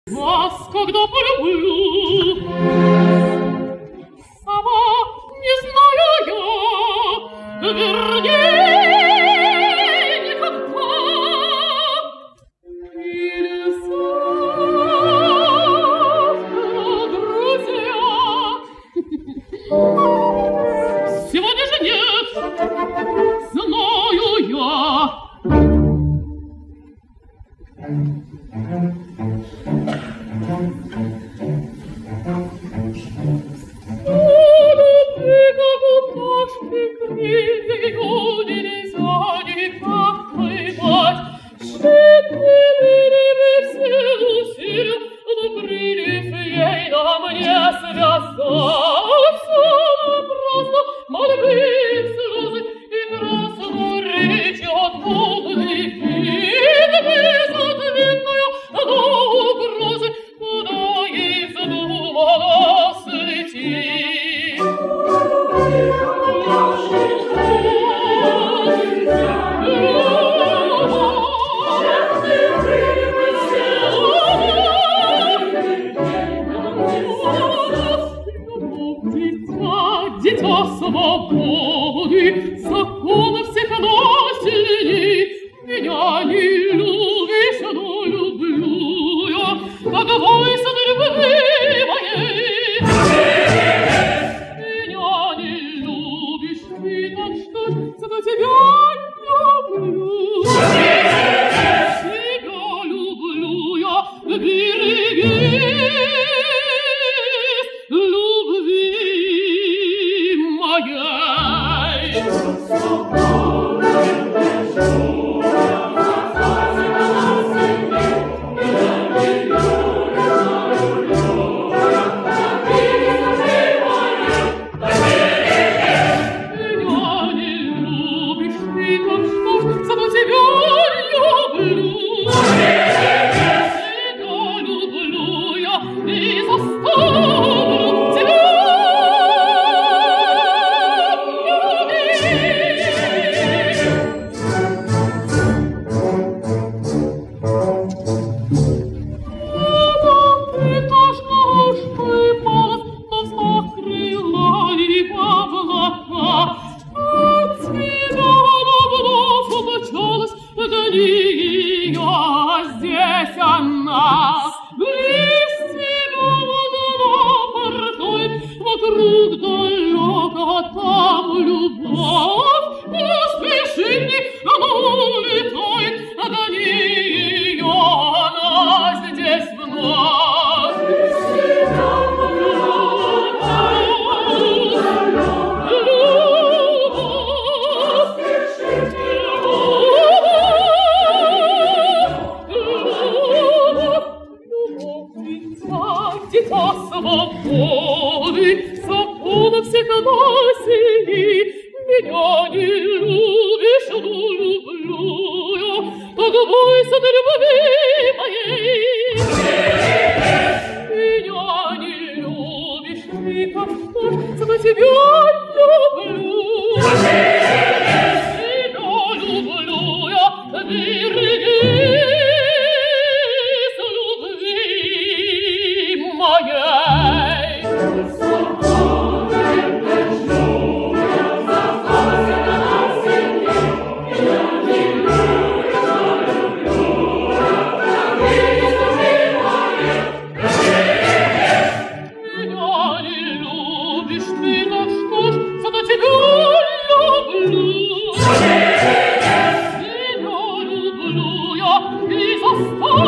Вас, когда полюблю, сама не знаю я, вернее, никогда. Или завтра, друзья, сегодня же нет, знаю я. Дитя свободы, законов всех носителей, меня не любишь, но люблю я, как войса на любви моей. Меня не любишь ты, так что ж за тебя люблю. Тебя люблю я, берегись любви моей. Здесь она, близ тебя одна порхает, вокруг далеко там любовь. Поспеши мне, она улетает, гони ее, она здесь вновь. Близ тебя дитя свободы, законов всех носителей, меня не любишь, но люблю я, так бойся ты любви моей. Меня не любишь ты, как что ж за тебя люблю. Тебя люблю я, берегись любви моей. Меня не любишь ты, так что ж зато тебя люблю. Тебя люблю я и заставлю.